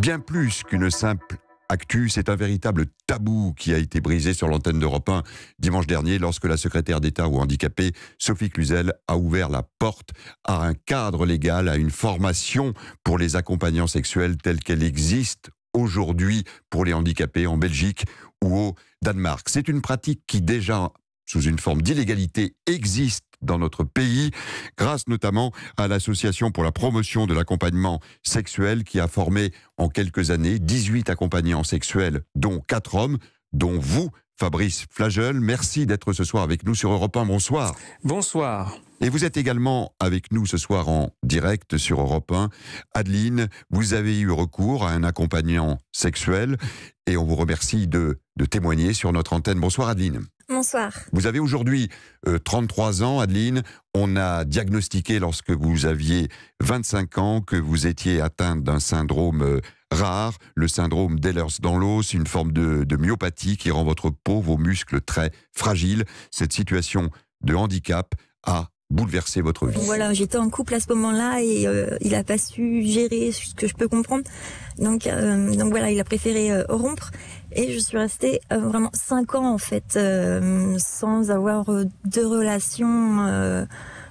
Bien plus qu'une simple actu, c'est un véritable tabou qui a été brisé sur l'antenne d'Europe 1 dimanche dernier lorsque la secrétaire d'État aux handicapés, Sophie Cluzel, a ouvert la porte à un cadre légal, à une formation pour les accompagnants sexuels telle qu'elle existe aujourd'hui pour les handicapés en Belgique ou au Danemark. C'est une pratique qui déjà, sous une forme d'illégalité, existe dans notre pays, grâce notamment à l'Association pour la promotion de l'accompagnement sexuel qui a formé en quelques années 18 accompagnants sexuels, dont 4 hommes, dont vous, Fabrice Flagel. Merci d'être ce soir avec nous sur Europe 1. Bonsoir. Bonsoir. Et vous êtes également avec nous ce soir en direct sur Europe 1. Adeline, vous avez eu recours à un accompagnant sexuel et on vous remercie de témoigner sur notre antenne. Bonsoir Adeline. Bonsoir. Vous avez aujourd'hui 33 ans, Adeline. On a diagnostiqué lorsque vous aviez 25 ans que vous étiez atteinte d'un syndrome rare, le syndrome d'Ehlers-Danlos, une forme de myopathie qui rend votre peau, vos muscles très fragiles. Cette situation de handicap a bouleversé votre vie. Voilà, j'étais en couple à ce moment-là et il a pas su gérer ce que je peux comprendre. Donc voilà, il a préféré rompre et je suis restée vraiment 5 ans en fait sans avoir de relations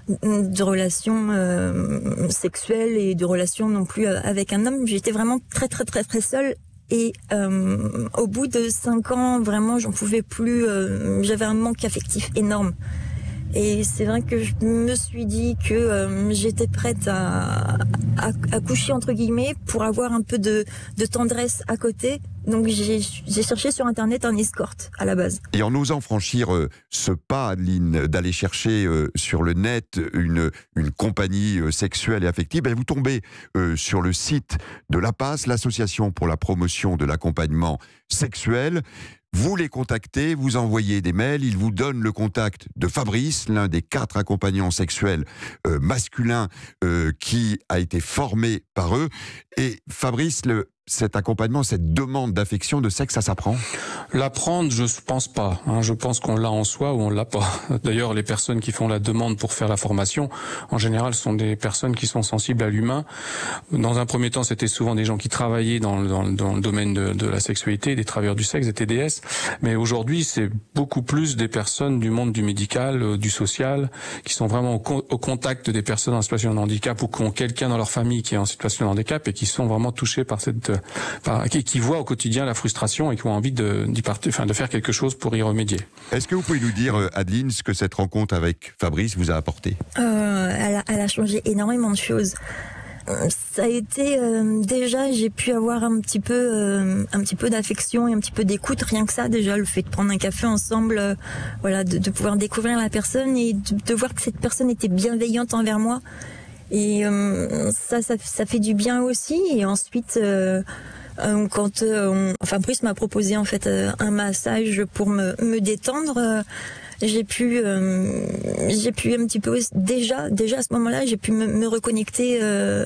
sexuelles et de relations non plus avec un homme. J'étais vraiment très seule. Et au bout de 5 ans, vraiment, j'en pouvais plus. J'avais un manque affectif énorme. Et c'est vrai que je me suis dit que j'étais prête à coucher entre guillemets pour avoir un peu de tendresse à côté. Donc j'ai cherché sur internet un escorte à la base. Et en osant franchir ce pas, Adeline, d'aller chercher sur le net une compagnie sexuelle et affective, vous tombez sur le site de l'APAS, l'Association pour la promotion de l'accompagnement sexuel. Vous les contactez, vous envoyez des mails, ils vous donnent le contact de Fabrice, l'un des 4 accompagnants sexuels masculins qui a été formé par eux. Et Fabrice, cet accompagnement, cette demande d'affection, de sexe, ça s'apprend ? L'apprendre, je pense pas. Je pense qu'on l'a en soi ou on l'a pas. D'ailleurs, les personnes qui font la demande pour faire la formation, en général, sont des personnes qui sont sensibles à l'humain. Dans un premier temps, c'était souvent des gens qui travaillaient dans le domaine de la sexualité, des travailleurs du sexe, des TDS. Mais aujourd'hui, c'est beaucoup plus des personnes du monde du médical, du social, qui sont vraiment au contact des personnes en situation de handicap ou qui ont quelqu'un dans leur famille qui est en situation de handicap et qui sont vraiment touchés par qui voient au quotidien la frustration et qui ont envie de faire quelque chose pour y remédier. Est-ce que vous pouvez nous dire, Adeline, ce que cette rencontre avec Fabrice vous a apporté ? Elle a changé énormément de choses. Ça a été déjà, j'ai pu avoir un petit peu d'affection et un petit peu d'écoute, rien que ça déjà, le fait de prendre un café ensemble, de pouvoir découvrir la personne et de voir que cette personne était bienveillante envers moi. Et ça fait du bien aussi. Et ensuite, quand Fabrice m'a proposé en fait un massage pour me détendre, j'ai pu un petit peu déjà à ce moment-là, j'ai pu me reconnecter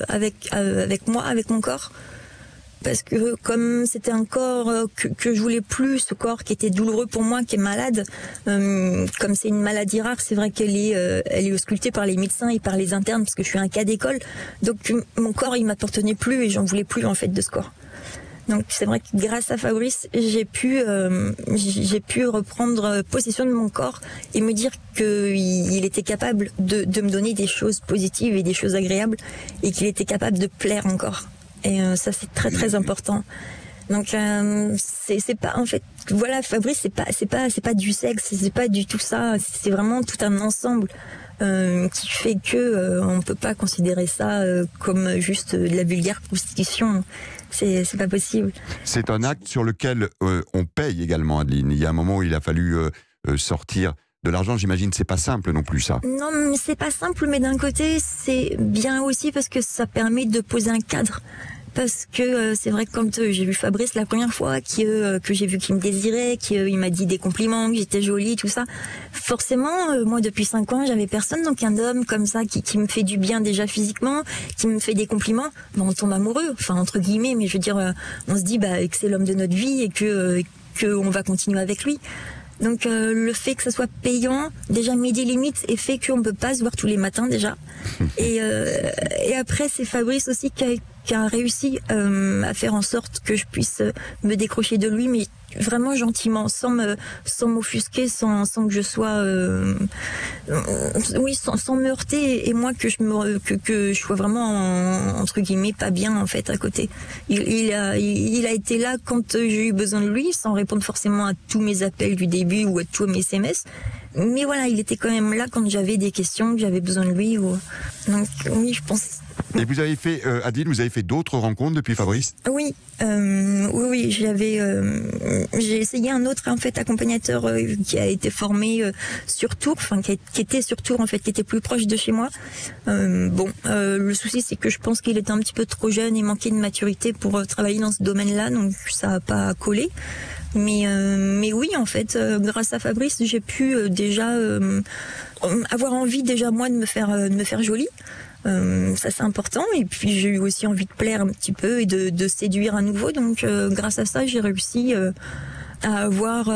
avec moi, avec mon corps. Parce que comme c'était un corps que je voulais plus, ce corps qui était douloureux pour moi, qui est malade, comme c'est une maladie rare, c'est vrai qu'elle est auscultée par les médecins et par les internes, parce que je suis un cas d'école. Donc mon corps, il m'appartenait plus et j'en voulais plus en fait de ce corps. Donc c'est vrai que grâce à Fabrice, j'ai pu reprendre possession de mon corps et me dire qu'il était capable de me donner des choses positives et des choses agréables et qu'il était capable de plaire encore. Et ça, c'est très important. Donc c'est pas en fait, voilà, Fabrice, c'est pas du sexe, c'est pas du tout ça. C'est vraiment tout un ensemble qui fait que on peut pas considérer ça comme juste de la vulgaire prostitution. C'est pas possible. C'est un acte sur lequel on paye également, Adeline. Il y a un moment où il a fallu sortir de l'argent, j'imagine, c'est pas simple non plus, ça. Non, mais c'est pas simple, mais d'un côté, c'est bien aussi parce que ça permet de poser un cadre. Parce que c'est vrai que quand j'ai vu Fabrice la première fois, que j'ai vu qu'il me désirait, qu'il m'a dit des compliments, que j'étais jolie, tout ça, forcément, moi depuis 5 ans, j'avais personne, donc un homme comme ça qui me fait du bien déjà physiquement, qui me fait des compliments, on tombe amoureux, enfin entre guillemets, mais je veux dire, on se dit que c'est l'homme de notre vie et que on va continuer avec lui. Donc le fait que ça soit payant, déjà met des limites et fait qu'on ne peut pas se voir tous les matins déjà. Et après c'est Fabrice aussi qui a réussi à faire en sorte que je puisse me décrocher de lui, mais vraiment gentiment, sans m'offusquer, sans que je sois, sans me heurter, et moi que je sois vraiment entre guillemets pas bien en fait à côté. Il a été là quand j'ai eu besoin de lui, sans répondre forcément à tous mes appels du début ou à tous mes SMS. Mais voilà, il était quand même là quand j'avais des questions, que j'avais besoin de lui. Donc oui, je pense. Et vous avez fait, Adeline, vous avez fait d'autres rencontres depuis Fabrice? Oui, j'ai essayé un autre en fait accompagnateur qui a été formé sur Tours, enfin qui était sur Tours en fait, qui était plus proche de chez moi. Le souci c'est que je pense qu'il était un petit peu trop jeune et manquait de maturité pour travailler dans ce domaine-là, donc ça n'a pas collé. Mais oui, en fait, grâce à Fabrice, j'ai pu déjà avoir envie déjà moi de me faire jolie. Ça c'est important, et puis j'ai eu aussi envie de plaire un petit peu et de séduire à nouveau, donc grâce à ça j'ai réussi à avoir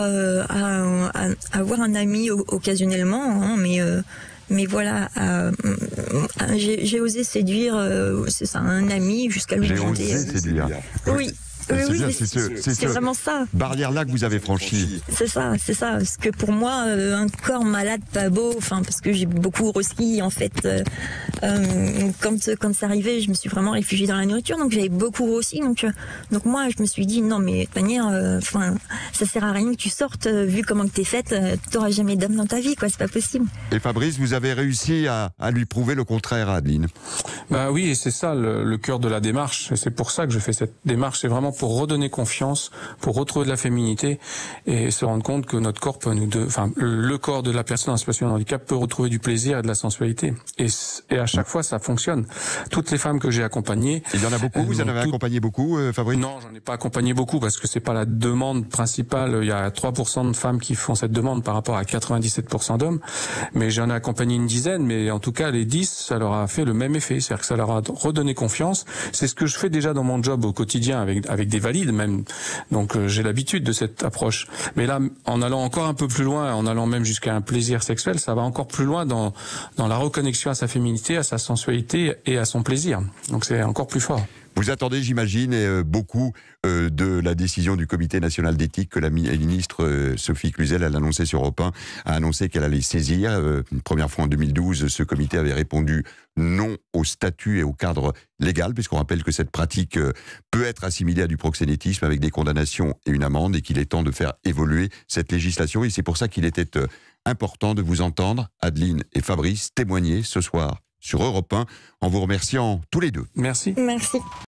un ami occasionnellement, hein, mais voilà, j'ai osé séduire, c'est ça, un ami jusqu'à lui demander. J'ai osé séduire. Oui. Oui, c'est vraiment ça. Barrière-là que vous avez franchi. C'est ça. Parce que pour moi, un corps malade, pas beau, enfin, parce que j'ai beaucoup grossi, en fait. Quand ça arrivait, je me suis vraiment réfugiée dans la nourriture, donc j'avais beaucoup grossi. Donc moi, je me suis dit, non, mais de toute manière, ça sert à rien que tu sortes, vu comment que t'es faite, t'auras jamais d'homme dans ta vie, quoi, c'est pas possible. Et Fabrice, vous avez réussi à lui prouver le contraire à Adeline. Bah oui, et c'est ça le cœur de la démarche. Et c'est pour ça que je fais cette démarche. C'est vraiment pour redonner confiance, pour retrouver de la féminité et se rendre compte que notre corps peut le corps de la personne en situation de handicap peut retrouver du plaisir et de la sensualité. Et à chaque fois, ça fonctionne. Toutes les femmes que j'ai accompagnées. Il y en a beaucoup. Vous en avez accompagné beaucoup, Fabrice? Non, j'en ai pas accompagné beaucoup parce que c'est pas la demande principale. Il y a 3% de femmes qui font cette demande par rapport à 97% d'hommes. Mais j'en ai accompagné une dizaine. Mais en tout cas, les 10, ça leur a fait le même effet. C'est-à-dire que ça leur a redonné confiance. C'est ce que je fais déjà dans mon job au quotidien avec des valides même. Donc j'ai l'habitude de cette approche. Mais là, en allant encore un peu plus loin, en allant même jusqu'à un plaisir sexuel, ça va encore plus loin dans la reconnexion à sa féminité, à sa sensualité et à son plaisir. Donc c'est encore plus fort. Vous attendez, j'imagine, beaucoup de la décision du Comité national d'éthique que la ministre Sophie Cluzel, elle a annoncé sur Europe 1, a annoncé qu'elle allait saisir. Une première fois en 2012, ce comité avait répondu non au statut et au cadre légal, puisqu'on rappelle que cette pratique peut être assimilée à du proxénétisme avec des condamnations et une amende, et qu'il est temps de faire évoluer cette législation. Et c'est pour ça qu'il était important de vous entendre, Adeline et Fabrice, témoigner ce soir sur Europe 1, en vous remerciant tous les deux. Merci. Merci.